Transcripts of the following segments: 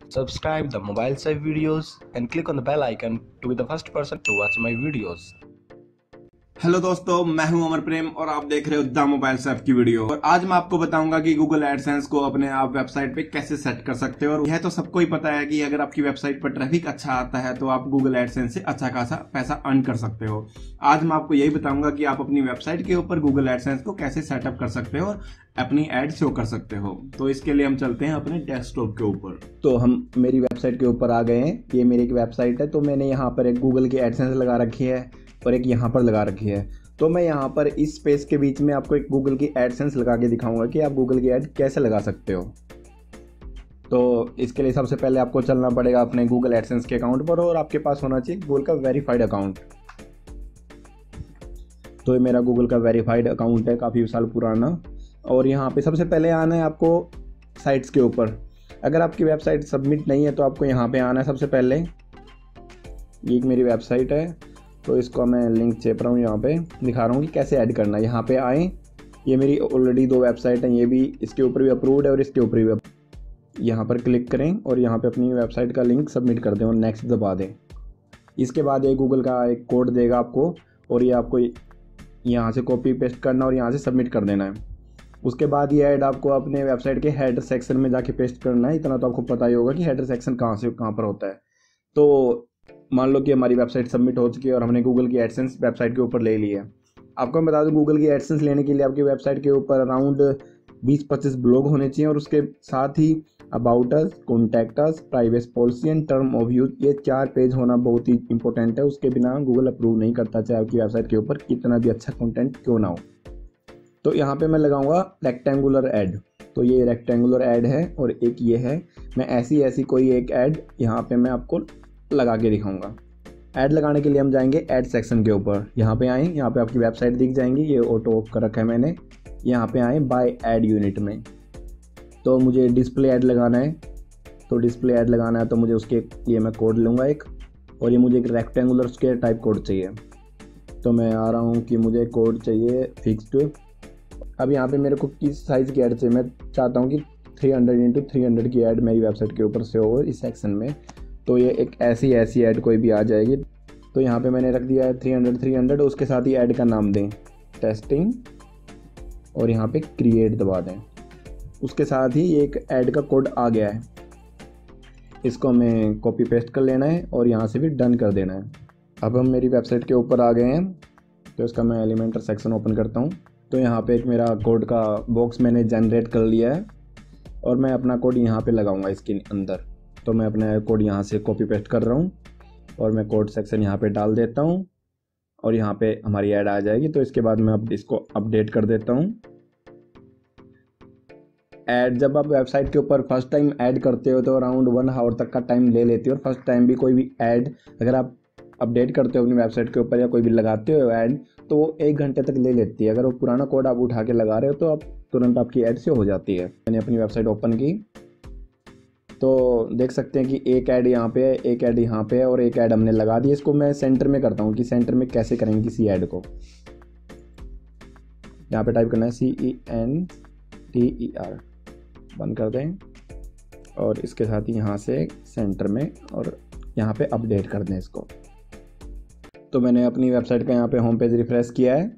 Subscribe the Mobile Save videos and click on the bell icon to be the first person to watch my videos. Hello दोस्तों, मैं हूं अमर प्रेम और आप देख रहे हो द मोबाइल ऐप की वीडियो। और आज मैं आपको बताऊंगा कि गूगल एडसेंस को अपने आप वेबसाइट पे कैसे सेट कर सकते हो। और यह तो सबको ही पता है कि अगर आपकी वेबसाइट पर ट्रैफिक अच्छा आता है तो आप गूगल एडसेंस से अच्छा खासा पैसा अर्न कर सकते हो। आज मैं आपको यही बताऊंगा कि आप अपनी वेबसाइट के ऊपर गूगल एडसेंस को कैसे सेटअप कर सकते हो और अपनी एड शो कर सकते हो। तो इसके लिए हम चलते हैं अपने डेस्कटॉप के ऊपर। तो हम मेरी वेबसाइट के ऊपर आ गए हैं। ये मेरी एक वेबसाइट है, तो मैंने यहाँ पर एक गूगल की एडसेंस लगा रखी है और एक यहाँ पर लगा रखी है। तो मैं यहाँ पर इस स्पेस के बीच में आपको एक गूगल की एडसेंस लगा के दिखाऊंगा कि आप गूगल की एड कैसे लगा सकते हो। तो इसके लिए सबसे पहले आपको चलना पड़ेगा अपने गूगल एडसेंस के अकाउंट पर और आपके पास होना चाहिए गूगल का वेरीफाइड अकाउंट। तो ये मेरा गूगल का वेरीफाइड अकाउंट है, काफ़ी साल पुराना। और यहाँ पे सबसे पहले आना है आपको साइट्स के ऊपर। अगर आपकी वेबसाइट सबमिट नहीं है तो आपको यहाँ पे आना है। सबसे पहले ये एक मेरी वेबसाइट है, तो इसको मैं लिंक चेप रहा हूँ, यहाँ पे दिखा रहा हूँ कि कैसे ऐड करना है। यहाँ पे आएँ, ये मेरी ऑलरेडी 2 वेबसाइट हैं, ये भी इसके ऊपर भी अप्रूव्ड है और इसके ऊपर भी। यहाँ पर क्लिक करें और यहाँ पे अपनी वेबसाइट का लिंक सबमिट कर दें और नेक्स्ट दबा दें। इसके बाद ये गूगल का एक कोड देगा आपको और ये आपको यहाँ से कॉपी पेस्ट करना और यहाँ से सबमिट कर देना है। उसके बाद ये ऐड आपको अपने वेबसाइट के हेडर सेक्शन में जाके पेस्ट करना है। इतना तो आपको पता ही होगा कि हेडर सेक्शन कहाँ से कहाँ पर होता है। तो मान लो कि हमारी वेबसाइट सबमिट हो चुकी है और हमने गूगल की एडसेंस वेबसाइट के ऊपर ले ली है। आपको मैं बता दूं, गूगल की एडसेंस लेने के लिए आपकी वेबसाइट के ऊपर अराउंड 20-25 ब्लॉग होने चाहिए और उसके साथ ही about us, contact us, privacy policy and term of use, ये 4 पेज होना बहुत ही इंपॉर्टेंट है। उसके बिना गूगल अप्रूव नहीं करता, चाहे आपकी वेबसाइट के ऊपर कितना भी अच्छा कंटेंट क्यों ना हो। तो यहाँ पे मैं लगाऊंगा रेक्टेंगुलर ऐड। तो ये रेक्टेंगुलर ऐड है और एक ये है। मैं ऐसी कोई एक ऐड यहाँ पे मैं आपको लगा के दिखाऊंगा। ऐड लगाने के लिए हम जाएंगे ऐड सेक्शन के ऊपर। यहाँ पे आएँ, यहाँ पे आपकी वेबसाइट दिख जाएंगी, ये ऑटो ऑफ कर रखा है मैंने। यहाँ पे आएँ बाय ऐड यूनिट में, तो मुझे डिस्प्ले ऐड लगाना है। तो डिस्प्ले ऐड लगाना है तो मुझे उसके लिए मैं कोड लूँगा एक, और ये मुझे एक रेक्टेंगुलर स्क्वायर टाइप कोड चाहिए। तो मैं आ रहा हूँ कि मुझे कोड चाहिए फिक्स्ड। अब यहाँ पे मेरे को किस साइज़ की ऐड चाहिए, मैं चाहता हूँ कि 300x300 की ऐड मेरी वेबसाइट के ऊपर से हो इस सेक्शन में। तो ये एक ऐसी ऐड कोई भी आ जाएगी। तो यहाँ पे मैंने रख दिया है 300, उसके साथ ही ऐड का नाम दें टेस्टिंग और यहाँ पे क्रिएट दबा दें। उसके साथ ही एक ऐड का कोड आ गया है, इसको हमें कॉपी पेस्ट कर लेना है और यहाँ से भी डन कर देना है। अब हम मेरी वेबसाइट के ऊपर आ गए हैं, तो इसका मैं एलिमेंटर सेक्शन ओपन करता हूँ। तो यहाँ पे एक मेरा कोड का बॉक्स मैंने जनरेट कर लिया है और मैं अपना कोड यहाँ पे लगाऊंगा इसके अंदर। तो मैं अपना कोड यहाँ से कॉपी पेस्ट कर रहा हूँ और मैं कोड सेक्शन यहाँ पे डाल देता हूँ और यहाँ पे हमारी ऐड आ जाएगी। तो इसके बाद मैं अब इसको अपडेट कर देता हूँ। ऐड जब आप वेबसाइट के ऊपर फर्स्ट टाइम ऐड करते हो तो अराउंड 1 आवर तक का टाइम ले लेती है। और फर्स्ट टाइम भी कोई भी ऐड अगर आप अपडेट करते हो अपनी वेबसाइट के ऊपर या कोई भी लगाते हो ऐड, तो वो 1 घंटे तक ले लेती है। अगर वो पुराना कोड आप उठा के लगा रहे हो तो आप तुरंत आपकी ऐड से हो जाती है। मैंने अपनी वेबसाइट ओपन की तो देख सकते हैं कि एक ऐड यहाँ पे है, एक ऐड यहाँ पे है और एक ऐड हमने लगा दी। इसको मैं सेंटर में करता हूँ कि सेंटर में कैसे करेंगे किसी ऐड को। यहाँ पे टाइप करना है CENTER, बंद कर दें और इसके साथ ही यहाँ से सेंटर में और यहाँ पे अपडेट कर दें इसको। तो मैंने अपनी वेबसाइट का यहाँ पे होम पेज रिफ्रेश किया है,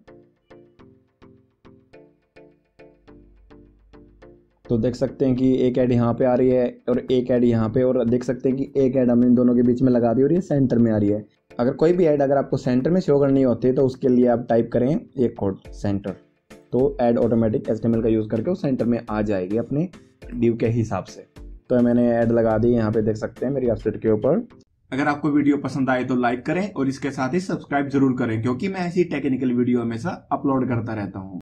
तो देख सकते हैं कि एक ऐड यहाँ पे आ रही है और एक ऐड यहाँ पे, और देख सकते हैं कि एक ऐड हमने इन दोनों के बीच में लगा दी और ये सेंटर में आ रही है। अगर कोई भी ऐड अगर आपको सेंटर में शो करनी होती है तो उसके लिए आप टाइप करें एक कोड सेंटर, तो ऐड ऑटोमेटिक HTML का यूज़ करके वो सेंटर में आ जाएगी अपने डिव के हिसाब से। तो मैंने ऐड लगा दी, यहाँ पे देख सकते हैं मेरी वेबसाइट के ऊपर। अगर आपको वीडियो पसंद आए तो लाइक करें और इसके साथ ही सब्सक्राइब जरूर करें, क्योंकि मैं ऐसी टेक्निकल वीडियो हमेशा अपलोड करता रहता हूँ।